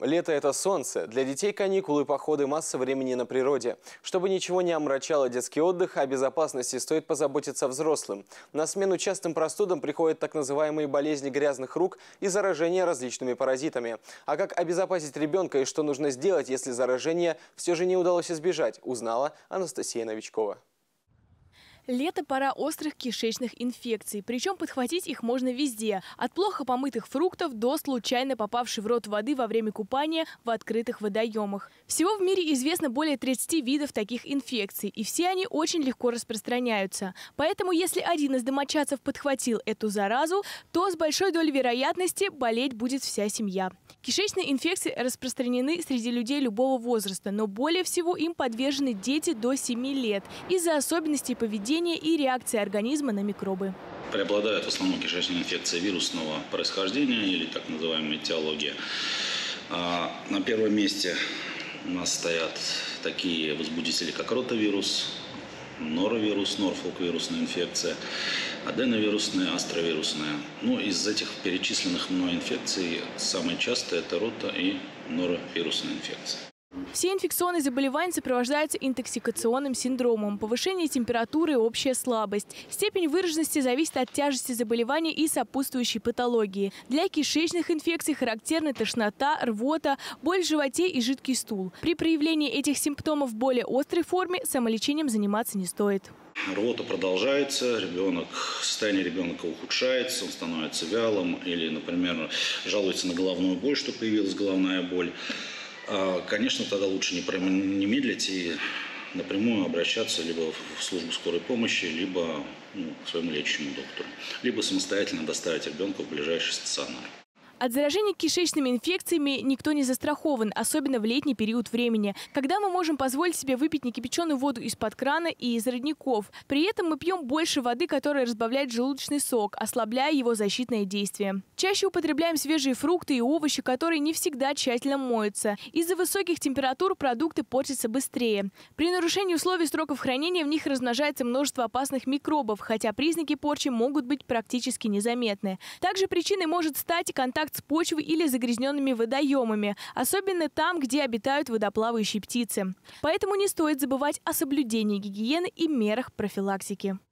Лето – это солнце. Для детей каникулы, походы, масса времени на природе. Чтобы ничего не омрачало детский отдых, о безопасности стоит позаботиться взрослым. На смену частым простудам приходят так называемые болезни грязных рук и заражения различными паразитами. А как обезопасить ребенка и что нужно сделать, если заражение все же не удалось избежать, узнала Анастасия Новичкова. Лето – пора острых кишечных инфекций. Причем подхватить их можно везде. От плохо помытых фруктов до случайно попавшей в рот воды во время купания в открытых водоемах. Всего в мире известно более 30 видов таких инфекций. И все они очень легко распространяются. Поэтому если один из домочадцев подхватил эту заразу, то с большой долей вероятности болеть будет вся семья. Кишечные инфекции распространены среди людей любого возраста, но более всего им подвержены дети до 7 лет из-за особенностей поведения и реакции организма на микробы. Преобладают в основном кишечные инфекции вирусного происхождения или так называемая этиология. На первом месте у нас стоят такие возбудители, как ротавирус, норовирус, норфолк-вирусная инфекция, аденовирусная, астровирусная. Из этих перечисленных мной инфекций самые частые – это рота и норовирусная инфекция. Все инфекционные заболевания сопровождаются интоксикационным синдромом, повышение температуры и общая слабость. Степень выраженности зависит от тяжести заболевания и сопутствующей патологии. Для кишечных инфекций характерны тошнота, рвота, боль в животе и жидкий стул. При проявлении этих симптомов в более острой форме самолечением заниматься не стоит. Рвота продолжается, состояние ребенка ухудшается, он становится вялым или, например, жалуется на головную боль, что появилась головная боль. Конечно, тогда лучше не медлить и напрямую обращаться либо в службу скорой помощи, либо к своему лечащему доктору, либо самостоятельно доставить ребенка в ближайший стационар. От заражения кишечными инфекциями никто не застрахован, особенно в летний период времени, когда мы можем позволить себе выпить некипяченую воду из-под крана и из родников. При этом мы пьем больше воды, которая разбавляет желудочный сок, ослабляя его защитное действие. Чаще употребляем свежие фрукты и овощи, которые не всегда тщательно моются. Из-за высоких температур продукты портятся быстрее. При нарушении условий сроков хранения в них размножается множество опасных микробов, хотя признаки порчи могут быть практически незаметны. Также причиной может стать контакт с почвой или загрязненными водоемами, особенно там, где обитают водоплавающие птицы. Поэтому не стоит забывать о соблюдении гигиены и мерах профилактики.